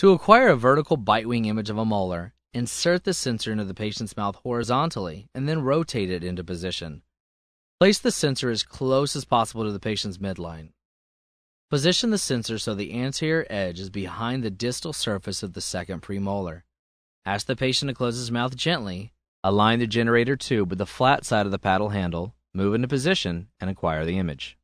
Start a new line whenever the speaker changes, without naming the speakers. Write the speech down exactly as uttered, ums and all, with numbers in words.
To acquire a vertical Bitewing image of a molar, insert the sensor into the patient's mouth horizontally and then rotate it into position. Place the sensor as close as possible to the patient's midline. Position the sensor so the anterior edge is behind the distal surface of the second premolar. Ask the patient to close his mouth gently, align the generator tube with the flat side of the paddle handle, move into position, and acquire the image.